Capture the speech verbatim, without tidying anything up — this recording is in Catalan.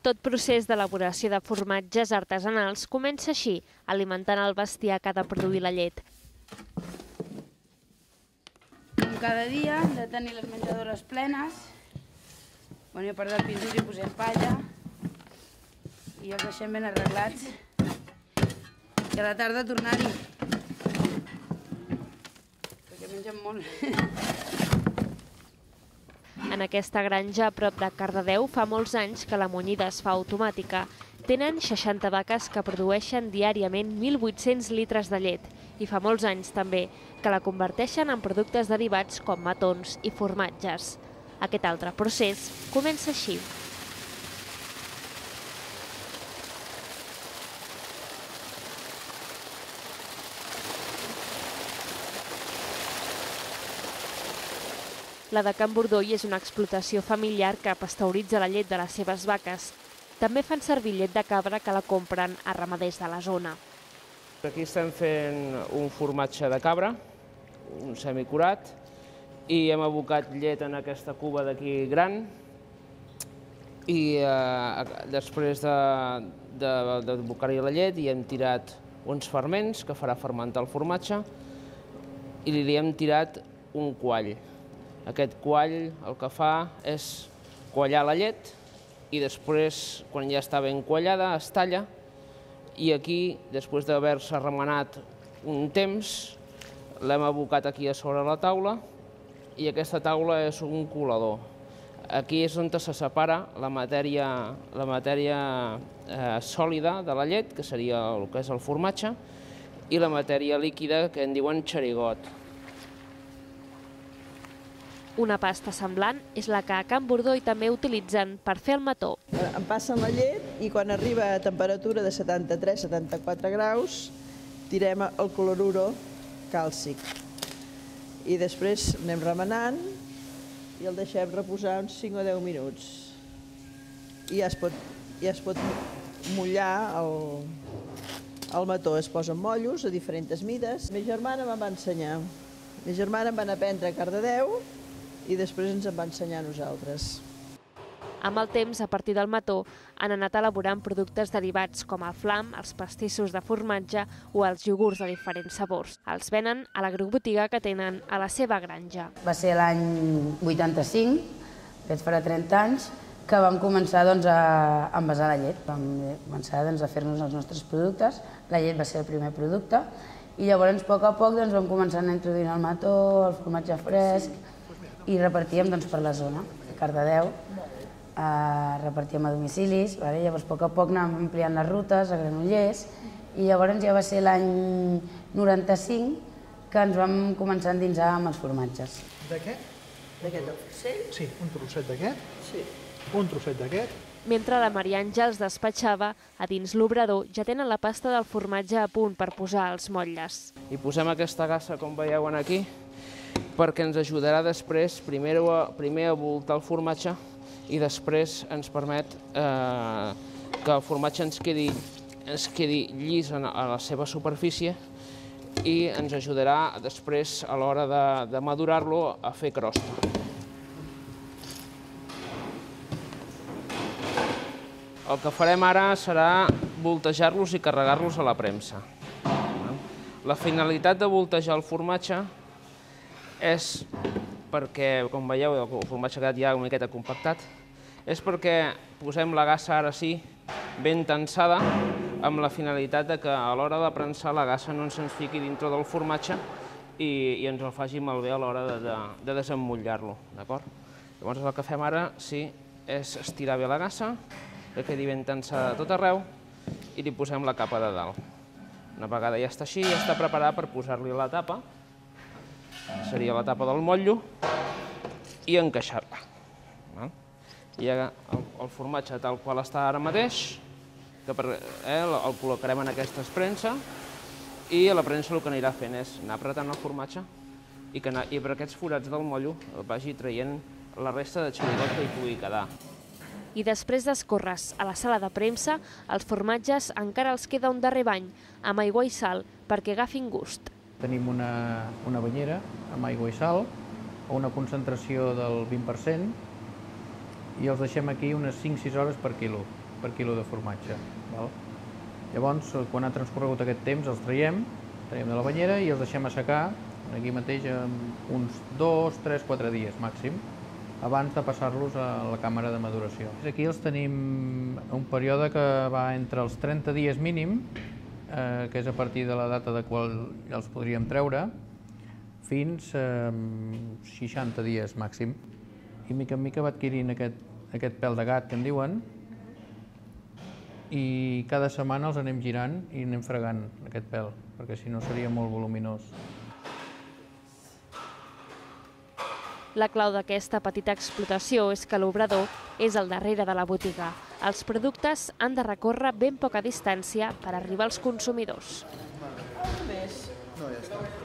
Tot procés d'elaboració de formatges artesanals comença així, alimentant el bestiar que ha de produir la llet. Com cada dia hem de tenir les menjadores plenes. Bueno, a part del pisos hi posem palla i els deixem ben arreglats. I a la tarda tornar-hi. Perquè mengem molt. En aquesta granja, a prop de Cardedeu, fa molts anys que la munyida es fa automàtica. Tenen seixanta vaques que produeixen diàriament mil vuit-cents litres de llet i fa molts anys també que la converteixen en productes derivats com matons i formatges. Aquest altre procés comença així. La de Can Bordoi és una explotació familiar que pasteuritza la llet de les seves vaques. També fan servir llet de cabra que la compren a ramaders de la zona. Aquí estem fent un formatge de cabra, un semicurat, i hem abocat llet en aquesta cuba d'aquí gran i eh, després d'abocar-hi la llet hi hem tirat uns ferments que farà fermentar el formatge i li hem tirat un quall. Aquest quall el que fa és quallar la llet i després, quan ja està ben quallada, es talla i aquí, després d'haver-se remenat un temps, l'hem abocat aquí a sobre la taula i aquesta taula és un colador. Aquí és on se separa la matèria, la matèria eh, sòlida de la llet, que seria el que és el formatge, i la matèria líquida, que en diuen xerigot. Una pasta semblant és la que a Can Bordoi també utilitzen per fer el mató. Em passen la llet i quan arriba a temperatura de setanta-tres a setanta-quatre graus tirem el cloruro càlcic. I després anem remenant i el deixem reposar uns cinc o deu minuts. I ja es pot, ja es pot mullar el, el mató. Es posen mollos a diferents mides. Ma germana me'n va ensenyar. Ma germana em van aprendre a Cardedeu i després ens en va ensenyar a nosaltres. Amb el temps, a partir del mató, han anat elaborant productes derivats com el flam, els pastissos de formatge o els iogurts de diferents sabors. Els venen a l'agrobotiga que tenen a la seva granja. Va ser l'any vuitanta-cinc, fet farà trenta anys, que vam començar doncs, a envasar la llet. Vam començar doncs, a fer-nos els nostres productes. La llet va ser el primer producte i llavors, a poc a poc, doncs, vam començar a introduir el mató, el formatge fresc, i repartíem doncs, per la zona, a Cardedeu, eh, repartíem a domicilis, vale? Llavors a poc a poc anàvem ampliant les rutes a Granollers i llavors ja va ser l'any noranta-cinc que ens vam començar a endinsar amb els formatges. D'aquest? D'aquest del fusell? Sí, un trosset d'aquest, Sí. un trosset d'aquest. Mentre la Maria Àngels despatxava, a dins l'obrador ja tenen la pasta del formatge a punt per posar els motlles. I posem aquesta gassa, com veieu aquí, perquè ens ajudarà després primer a, primer a voltar el formatge i després ens permet eh, que el formatge ens quedi, ens quedi llis a la seva superfície i ens ajudarà després a l'hora de, de madurar-lo a fer crosta. El que farem ara serà voltejar-los i carregar-los a la premsa. La finalitat de voltejar el formatge és perquè, com veieu, el formatge ha quedat ja una miqueta compactat, és perquè posem la gassa ara sí ben tensada amb la finalitat que a l'hora de prensar la gassa no se'ns fiqui dintre del formatge i, i ens el faci malbé a l'hora de, de, de desemmotllar-lo, d'acord? Llavors el que fem ara sí és estirar bé la gassa, que quedi ben tensada de tot arreu i li posem la capa de dalt. Una vegada ja està així, ja està preparada per posar-li la tapa, seria la tapa del motllo, i encaixar-la. I el, el formatge tal qual està ara mateix, que per, eh, el col·locarem en aquesta premsa, i a la premsa el que anirà fent és anar apretant el formatge i, que, i per aquests forats del motllo vagi traient la resta de xerigot que hi pugui quedar. I després d'escorre's a la sala de premsa, els formatges encara els queda un darrer bany, amb aigua i sal, perquè agafin gust. Tenim una, una banyera amb aigua i sal, a una concentració del vint per cent, i els deixem aquí unes cinc sis hores per quilo. per quilo de formatge. Val? Llavors, quan ha transcorregut aquest temps, els traiem, traiem de la banyera i els deixem assecar aquí mateix uns dos, tres, quatre dies màxim, abans de passar-los a la càmera de maduració. Aquí els tenim un període que va entre els trenta dies mínim, eh, que és a partir de la data de qual els podríem treure, fins a seixanta dies màxim. I mica en mica va adquirint aquest, aquest pèl de gat que en diuen, i cada setmana els anem girant i anem fregant aquest pèl, perquè si no seria molt voluminós. La clau d'aquesta petita explotació és que l'obrador és al darrere de la botiga. Els productes han de recórrer ben poca distància per arribar als consumidors. No, ja està.